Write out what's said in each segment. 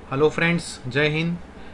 Hello friends, Jai Hind.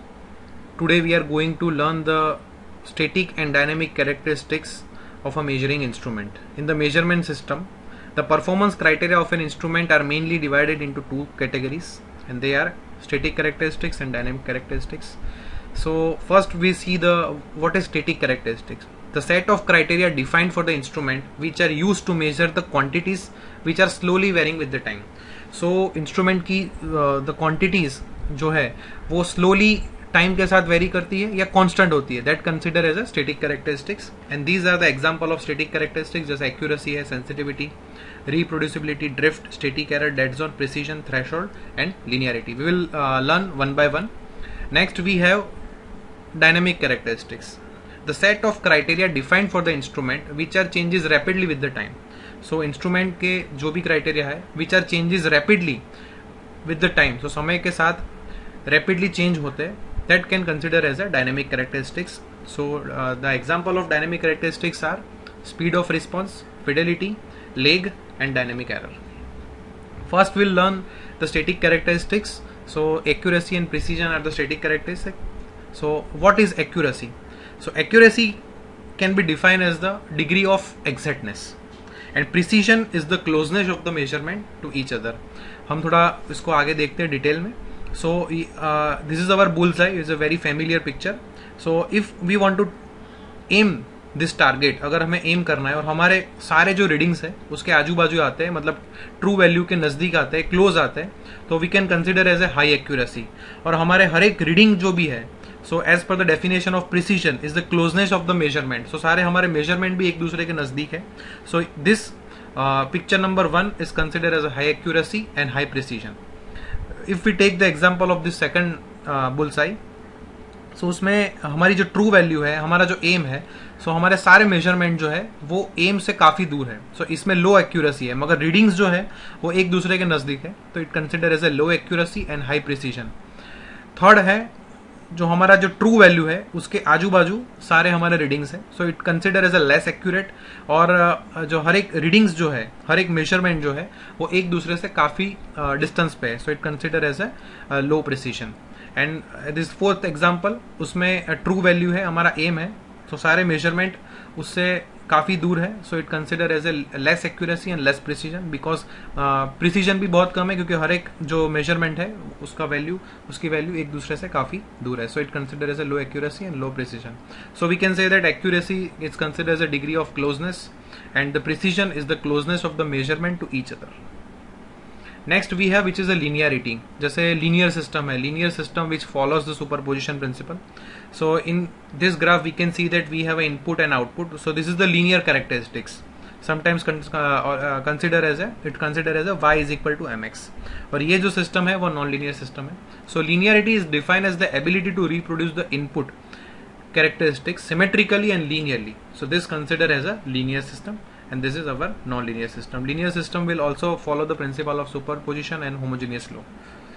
Today we are going to learn the static and dynamic characteristics of a measuring instrument. In the measurement system, the performance criteria of an instrument are mainly divided into two categories, and they are static characteristics and dynamic characteristics. So first we see what is static characteristics. The set of criteria defined for the instrument which are used to measure the quantities which are slowly varying with the time. So instrument की the quantities जो है वो slowly time के साथ very करती है या constant होती है, that consider as a static characteristics. And these are the example of static characteristics, जैसे एक्यूरेसी है, sensitivity, reproducibility, drift, static error, dead zone, precision, threshold and linearity. We will learn one by one. Next we have dynamic characteristics, the set of criteria defined for the instrument which are changes rapidly with the time. So instrument के जो भी criteria है which are changes rapidly with the time, so समय के साथ rapidly change होते हैं, that can consider as a dynamic characteristics. So the example of dynamic characteristics are speed of response, fidelity, lag and dynamic error. First we'll learn the static characteristics. So accuracy and precision are the static characteristics. So what is accuracy? So accuracy can be defined as the degree of exactness and precision is the closeness of the measurement to each other. हम थोड़ा इसको आगे देखते हैं detail में. So this is our bullseye. It's a very familiar picture. So if we want to aim this target, अगर हमें M करना है और हमारे सारे जो रीडिंग्स है उसके आजू बाजू आते हैं, मतलब ट्रू वैल्यू के नजदीक आते हैं, क्लोज आते हैं, तो we can consider as a high accuracy. और हमारे हर एक रीडिंग जो भी है, so as per the definition of precision is the closeness of the measurement. So सारे हमारे मेजरमेंट भी एक दूसरे के नजदीक है. So this picture number 1 is consider as a high accuracy and high precision. If we take the example of this second bullseye, so उसमें हमारी जो ट्रू वैल्यू है, हमारा जो एम है, सो हमारे सारे मेजरमेंट जो है वो एम से काफी दूर है. सो इसमें लो एक्यूरेसी है, मगर रीडिंग्स जो है वो एक दूसरे के नजदीक है, तो it consider as a low accuracy and high precision. Third है जो हमारा जो ट्रू वैल्यू है उसके आजू बाजू सारे हमारे रीडिंग्स है, so it consider as a less accurate. और जो हर एक रीडिंग्स जो है, हर एक मेजरमेंट जो है वो एक दूसरे से काफी डिस्टेंस पे है, so it consider as a low precision. And this fourth example, उसमें ट्रू वैल्यू है, हमारा एम है, तो सारे मेजरमेंट उससे काफी दूर है, so it consider as a less accuracy and less precision. Because precision भी बहुत कम है क्योंकि हर एक जो मेजरमेंट है उसकी वैल्यू एक दूसरे से काफी दूर है, so it consider as a low accuracy and low precision. So we can say that accuracy is consider as a degree of closeness and the precision is the closeness of the measurement to each other. Next we have which is a linearity. जैसे linear system है, linear system which follows the superposition principle. So in this graph we can see that we have a input and output. So this is the linear characteristics. Sometimes consider as y is equal to mx. और ये जो system है वो non linear system है. So linearity is defined as the ability to reproduce the input characteristics symmetrically and linearly. So this consider as a linear system, and this is our non-linear system. Linear system will also follow the principle of superposition and homogeneous law.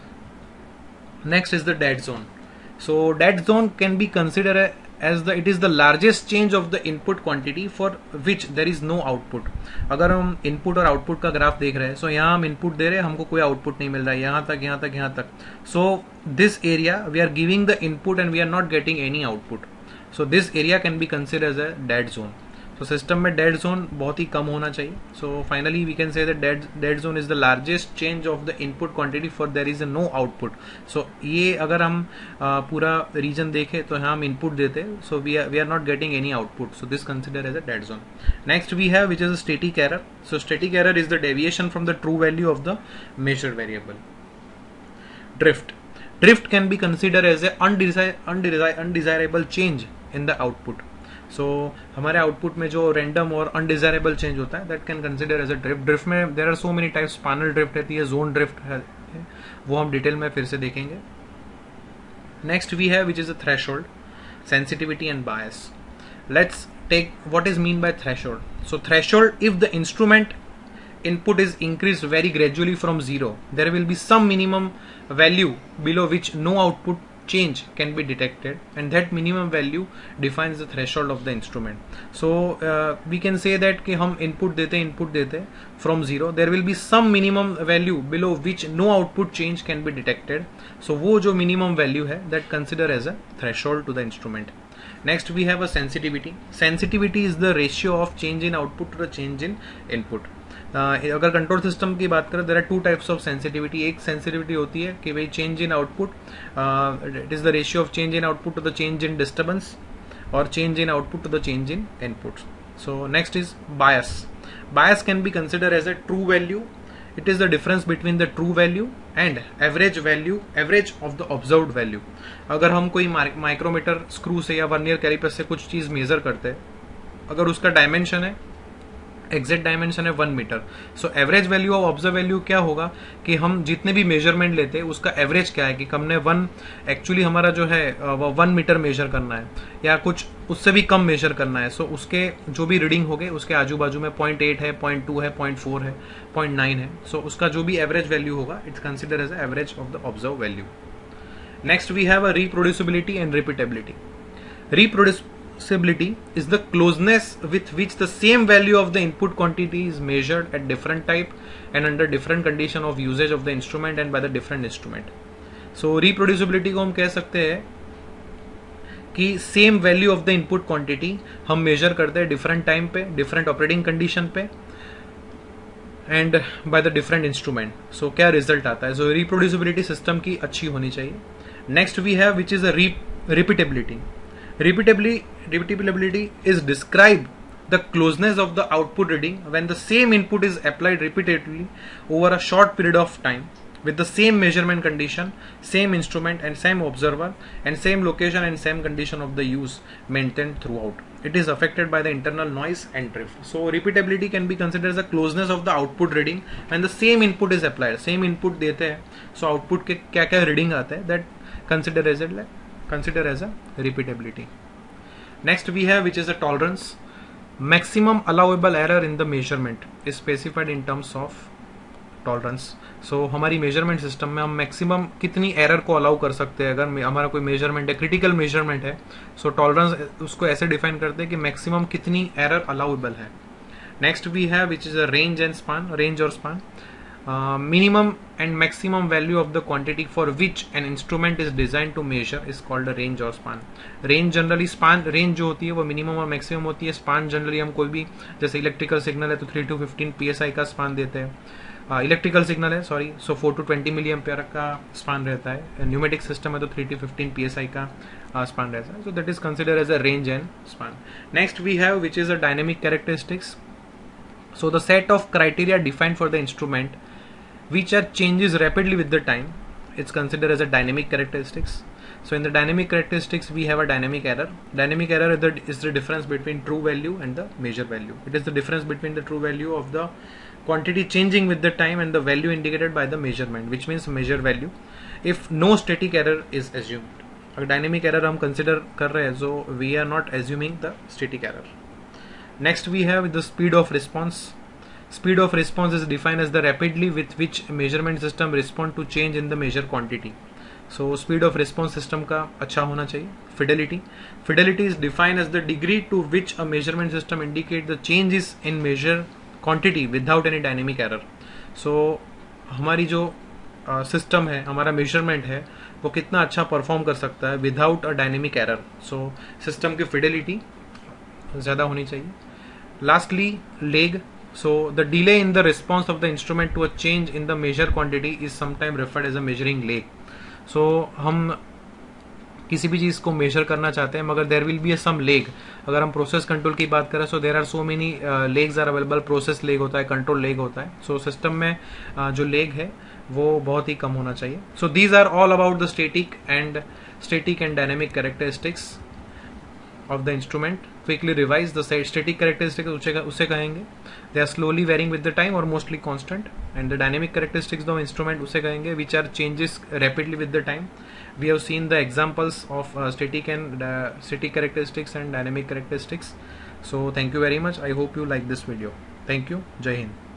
Next is the dead zone. So dead zone can be considered as it is the largest change of the input quantity for which there is no output. अगर हम input और output का graph देख रहे हैं, सो यहाँ हम input दे रहे हैं, हमको कोई आउटपुट नहीं मिल रहा है, यहाँ तक यहाँ तक यहाँ तक. So this area we are giving the input and we are not getting any output. So this area can be considered as a dead zone. So system में dead zone बहुत ही कम होना चाहिए. So finally we can say that dead zone is the largest change of the input quantity for there is a no output. So ये अगर हम पूरा region देखें तो यहाँ हम input देते हैं, so we are not getting any output. So this considered as a dead zone. Next we have which is a static error. So static error is the deviation from the true value of the measured variable. Drift. Drift can be considered as a undesirable change in the output. So हमारे output में जो random और undesirable change होता है, that can consider as a drift. Drift में there are so many types. स्पानल drift रहती है, जोन ड्रिफ्ट है, वो हम डिटेल में फिर से देखेंगे. Next we have which is a threshold, sensitivity and bias. Let's take what is mean by threshold. So threshold, if the instrument input is increased very gradually from 0, there will be some minimum value below which no output change can be detected, and that minimum value defines the threshold of the instrument. So we can say that कि हम input देते from 0, there will be some minimum value below which no output change can be detected. So वो जो minimum value है, that consider as a threshold to the instrument. Next we have a sensitivity. Sensitivity is the ratio of change in output to the change in input. अगर control system की बात करें, there are two types of sensitivity. एक sensitivity होती है कि भाई change in output, it is the ratio of change in output to the change in disturbance, और change in output to the change in input. So next is bias. Bias can be considered as a true value. It is the difference between the true value and average of the observed value. अगर हम कोई micrometer screw से या vernier caliper से कुछ चीज major करते हैं, अगर उसका डायमेंशन है, एग्जैक्ट डायमेंशन है 1 मीटर, so average value of observe value क्या होगा कि हम जितने भी मेजरमेंट लेते हैं उसका एवरेज क्या है, कि हमने 1 एक्चुअली हमारा जो है वो 1 मीटर मेजर करना है या कुछ उससे भी कम मेजर करना है. सो उसके जो भी रीडिंग हो गए उसके आजू बाजू में 0.8 है, 0.2 है, 0.4 है, 0.9 है. सो उसका जो भी एवरेज वैल्यू होगा it's consider as average of the observe value. Next we have a reproducibility and repeatability. Reproducibility is the closeness with which the same value of the input quantity is measured at different type and under different condition of usage of the instrument and by the different instrument. So reproducibility को हम कह सकते हैं कि same value of the input quantity हम measure करते हैं different time पे, different operating condition पे and by the different instrument. So क्या result आता है? So reproducibility system की अच्छी होनी चाहिए. Next we have which is a repeatability. Repeatability is describe the closeness of the output reading when the same input is applied repeatedly over a short period of time with the same measurement condition, same instrument and same observer and same location and same condition of the use maintained throughout. It is affected by the internal noise and drift. So repeatability can be considered as the closeness of the output reading when the same input is applied. Same input देते हैं, so output के क्या क्या reading आता है, that consider as a repeatability. Next we have which is a tolerance. Maximum allowable error in the measurement is specified in terms of tolerance. So हमारी measurement system में हम maximum कितनी error को allow कर सकते हैं. अगर हमारा कोई measurement है, critical measurement है, so tolerance उसको ऐसे define करते हैं कि maximum कितनी error allowable है. Next we have which is a range and span. Range और span. Minimum and maximum value of the quantity for which an instrument is designed to measure is called a range or span. Range generally, span range जो होती है वो minimum और maximum होती है. Span generally हम कोई भी जैसे इलेक्ट्रिकल सिग्नल है तो 3 to 15 psi का स्पान देते हैं. इलेक्ट्रिकल सिग्नल है sorry, so 4 to 20 milli ampere का स्पान रहता है. न्यूमेटिक सिस्टम है तो 3 to 15 psi का स्पान रहता है. So that is consider as a range and span. Next we have which is a dynamic characteristics. So the set of criteria defined for the instrument which are changes rapidly with the time, it's considered as a dynamic characteristics. So in the dynamic characteristics we have a dynamic error. Dynamic error is the difference between true value and the measure value. It is the difference between the true value of the quantity changing with the time and the value indicated by the measurement, which means measure value, if no static error is assumed. अगर dynamic error हम consider कर रहे हैं, so we are not assuming the static error. Next we have the speed of response. Speed of response is defined as the rapidly with which measurement system respond to change in the measure quantity. So speed of response system का अच्छा होना चाहिए. Fidelity. Fidelity is defined as the degree to which a measurement system indicate the changes in measure quantity without any dynamic error. So हमारी जो system है, हमारा measurement है, वो कितना अच्छा परफॉर्म कर सकता है without a dynamic error. So system की फिडेलिटी ज़्यादा होनी चाहिए. Lastly, lag. So the delay in the response of the instrument to a change in the measure quantity is sometimes referred as a measuring lag. So हम किसी भी चीज़ को major करना चाहते हैं मगर there will be some lag. अगर हम प्रोसेस कंट्रोल की बात करें so there are so many lags are available. Process lag होता है, कंट्रोल लेग होता है. सो सिस्टम में जो लेग है वो बहुत ही कम होना चाहिए. So these are all about the static and dynamic characteristics of the instrument. Quickly revise the static characteristics उसे कहेंगे they are slowly varying with the time or mostly constant, and the dynamic characteristics of the instrument उसे कहेंगे which are changes rapidly with the time. We have seen the examples of static characteristics and dynamic characteristics. So thank you very much. I hope you like this video. Thank you. Jai Hind.